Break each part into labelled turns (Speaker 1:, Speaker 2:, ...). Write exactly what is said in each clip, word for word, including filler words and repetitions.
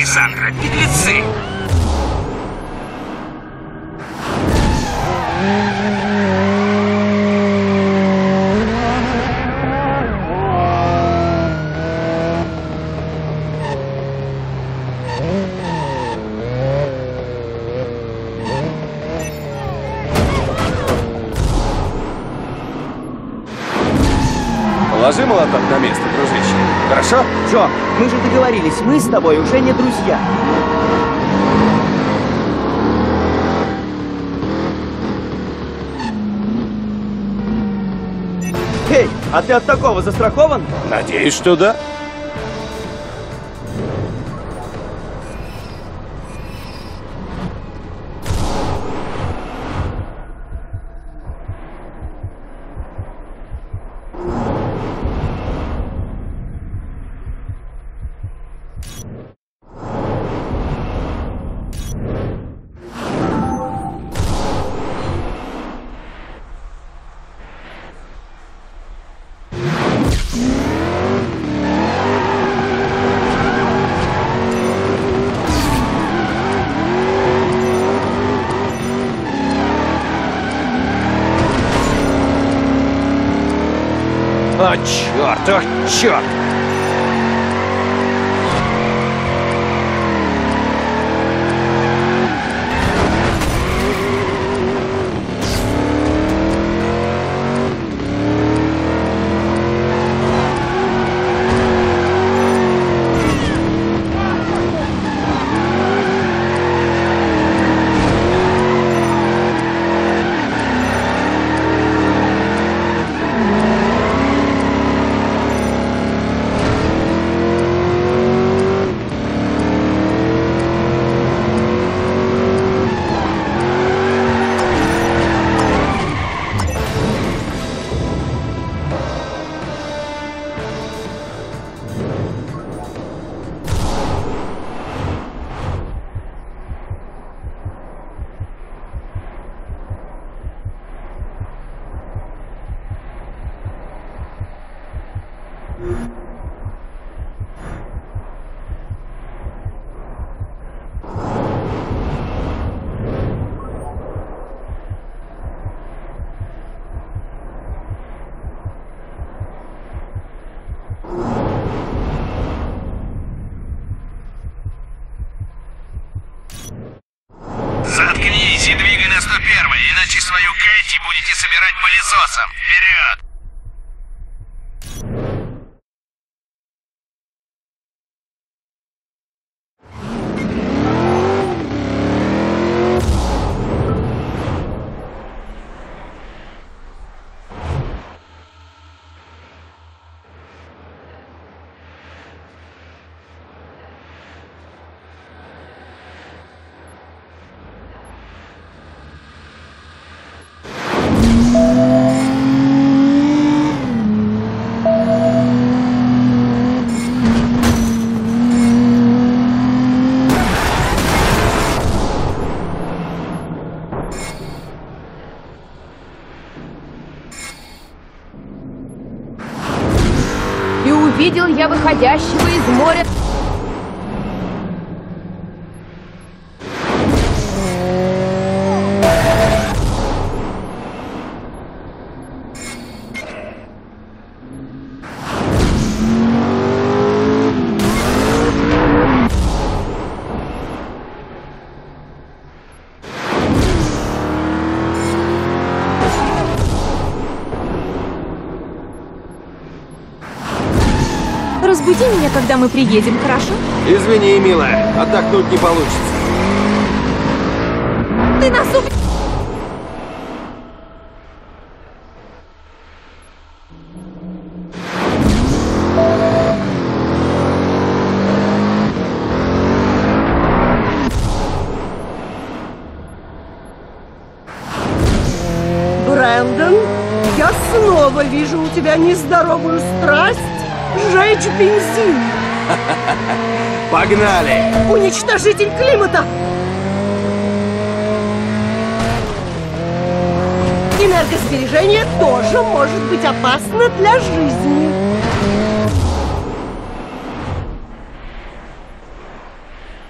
Speaker 1: Александра, беглецы!
Speaker 2: Положи молоток на место, дружище. Хорошо?
Speaker 3: Джо, мы же договорились, мы с тобой уже не друзья. Эй, а ты от такого застрахован?
Speaker 2: Надеюсь, что да. О, черт, о, черт!
Speaker 1: Заткнись и двигай на сто первый, иначе свою Кэти будете собирать пылесосом. Вперед!
Speaker 4: И увидел я выходящего из моря. Разбуди меня, когда мы приедем, хорошо?
Speaker 2: Извини, милая, отдохнуть не получится.
Speaker 4: Ты нас уб...
Speaker 5: Брэндон, я снова вижу у тебя нездоровую страсть сжечь бензин.
Speaker 2: Погнали!
Speaker 5: Уничтожитель климата! Энергосбережение тоже может быть опасно для жизни.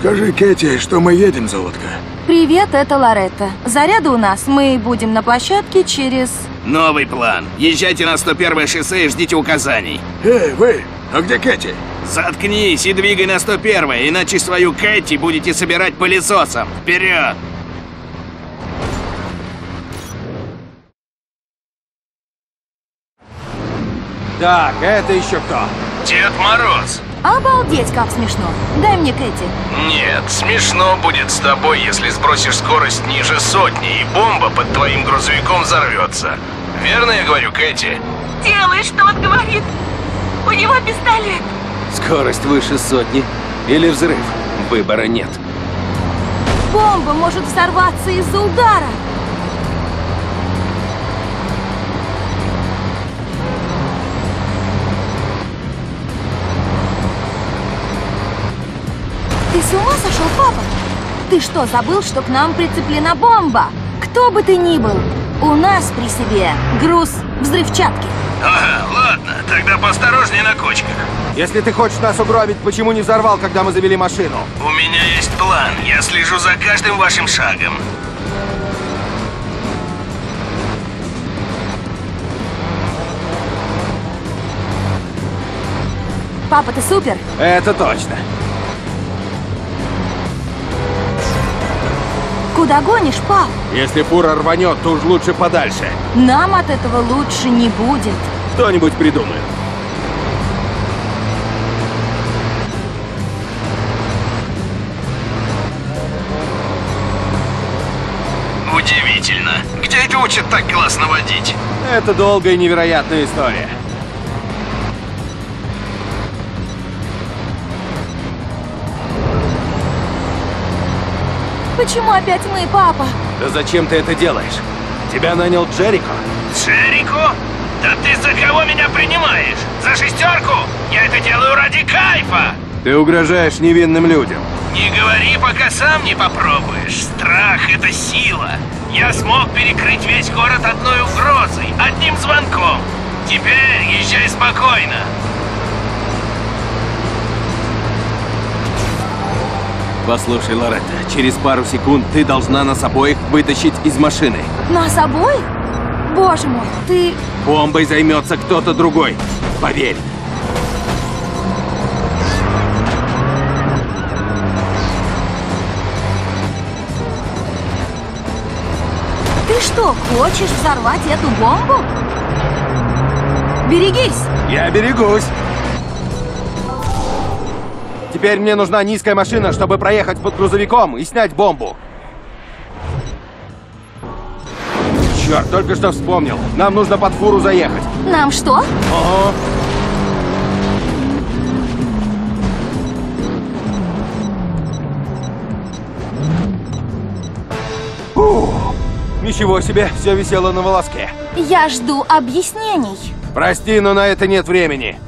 Speaker 6: Скажи Кэти, что мы едем, золотко.
Speaker 7: Привет, это Лоретта. Заряды у нас. Мы будем на площадке через...
Speaker 1: Новый план. Езжайте на сто первое шоссе и ждите указаний.
Speaker 6: Эй, вы, а где Кэти?
Speaker 1: Заткнись и двигай на сто первое, иначе свою Кэти будете собирать пылесосом. Вперед!
Speaker 2: Так, это еще кто?
Speaker 1: Дед Мороз.
Speaker 7: Обалдеть, как смешно. Дай мне Кэти.
Speaker 1: Нет, смешно будет с тобой, если сбросишь скорость ниже сотни, и бомба под твоим грузовиком взорвется. Верно я говорю, Кэти?
Speaker 5: Делай, что он говорит. У него пистолет.
Speaker 2: Скорость выше сотни или взрыв? Выбора нет.
Speaker 7: Бомба может взорваться из-за удара. Ты с ума сошел, папа? Ты что, забыл, что к нам прицеплена бомба? Кто бы ты ни был, у нас при себе груз взрывчатки.
Speaker 1: Ага, ладно, тогда поосторожней на кочках.
Speaker 2: Если ты хочешь нас угробить, почему не взорвал, когда мы завели машину?
Speaker 1: У меня есть план, я слежу за каждым вашим шагом.
Speaker 7: Папа, ты супер.
Speaker 2: Это точно.
Speaker 7: Куда гонишь, пап?
Speaker 2: Если фура рванет, то уж лучше подальше.
Speaker 7: Нам от этого лучше не будет.
Speaker 2: Кто-нибудь придумает.
Speaker 1: Удивительно. Где это учат так классно водить?
Speaker 2: Это долгая и невероятная история.
Speaker 7: Почему опять мы, папа?
Speaker 2: Да зачем ты это делаешь? Тебя нанял Джерико?
Speaker 1: Джерико? Да ты за кого меня принимаешь? За шестерку? Я это делаю ради кайфа!
Speaker 2: Ты угрожаешь невинным людям.
Speaker 1: Не говори, пока сам не попробуешь. Страх — это сила. Я смог перекрыть весь город одной угрозой, одним звонком. Теперь езжай спокойно.
Speaker 2: Послушай, Лоретта, через пару секунд ты должна нас обоих вытащить из машины.
Speaker 7: Нас обоих? Боже мой, ты...
Speaker 2: Бомбой займется кто-то другой. Поверь.
Speaker 7: Ты что, хочешь взорвать эту бомбу? Берегись!
Speaker 2: Я берегусь. Теперь мне нужна низкая машина, чтобы проехать под грузовиком и снять бомбу. Черт, только что вспомнил. Нам нужно под фуру заехать.
Speaker 7: Нам что?
Speaker 2: Ага. Ух, ничего себе, все висело на волоске.
Speaker 7: Я жду объяснений.
Speaker 2: Прости, но на это нет времени.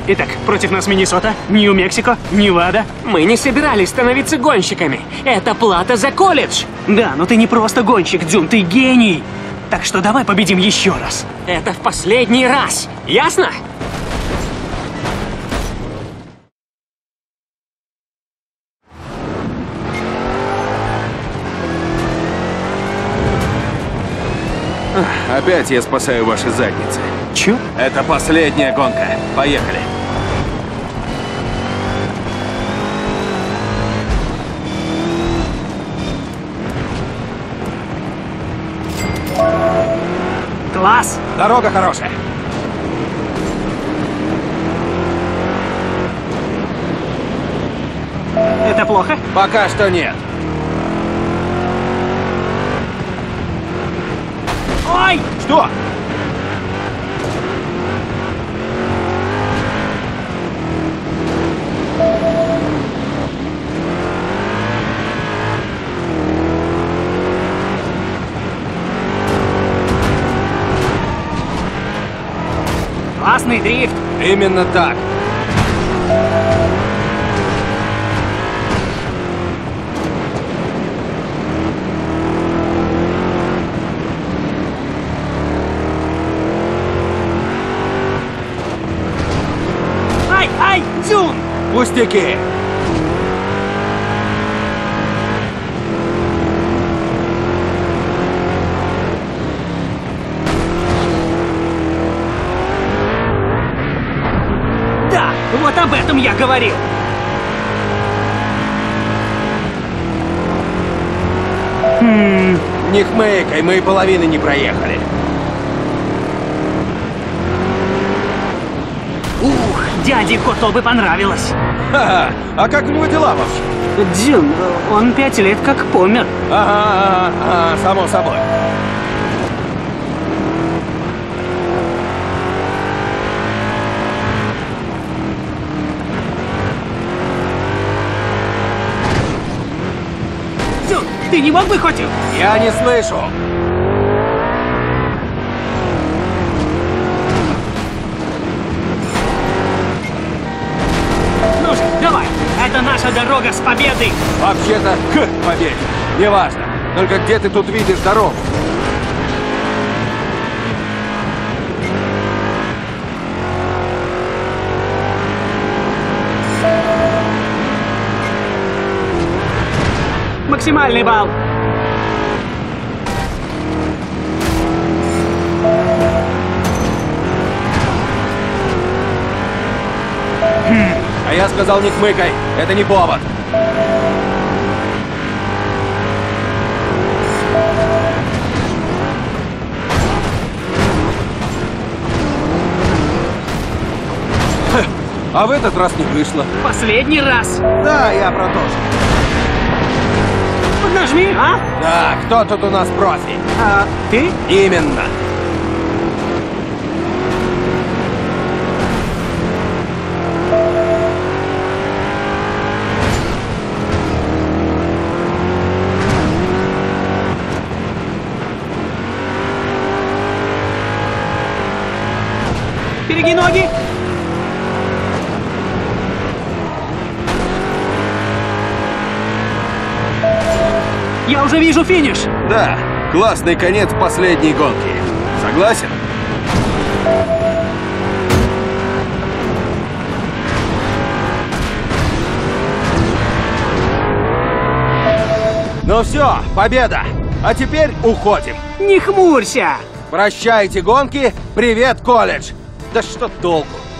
Speaker 8: Итак, против нас Миннесота, Нью-Мексико, Невада.
Speaker 9: Мы не собирались становиться гонщиками. Это плата за колледж.
Speaker 8: Да, но ты не просто гонщик, Дзюн, ты гений. Так что давай победим еще раз.
Speaker 9: Это в последний раз. Ясно?
Speaker 2: Опять я спасаю ваши задницы.
Speaker 8: Чё?
Speaker 2: Это последняя гонка. Поехали.
Speaker 8: Класс!
Speaker 2: Дорога хорошая.
Speaker 8: Это плохо?
Speaker 2: Пока что нет.
Speaker 8: Ой!
Speaker 2: Что?
Speaker 8: Классный дрифт!
Speaker 2: Именно так.
Speaker 8: Ай, ай, Дзюн!
Speaker 2: Пустяки.
Speaker 8: Да, вот об этом я говорил. Хм,
Speaker 2: Не хмыкай, мы и половины не проехали.
Speaker 8: ух, дяде Кото бы понравилось.
Speaker 2: Ха-ха. А как у него дела вообще?
Speaker 8: Дзюн, он пять лет как помер.
Speaker 2: Ага, ага, ага, само собой.
Speaker 8: Дзюн, ты не мог бы хоть...
Speaker 2: Я не слышу.
Speaker 8: Ну же, давай, это наша дорога с победой.
Speaker 2: Вообще-то, к победе. Неважно. Только где ты тут видишь дорогу?
Speaker 8: Максимальный балл.
Speaker 2: А я сказал, не хмыкай. Это не повод. Ха, а в этот раз не вышло.
Speaker 8: Последний раз.
Speaker 2: Да, я про то же.
Speaker 8: Поднажми, а?
Speaker 2: Да, кто тут у нас профи?
Speaker 8: А ты?
Speaker 2: Именно.
Speaker 8: Береги ноги. Я уже вижу финиш.
Speaker 2: Да, классный конец последней гонки. Согласен? Ну все, победа! А теперь уходим.
Speaker 8: Не хмурься.
Speaker 2: Прощайте, гонки. Привет, колледж. Да что толку?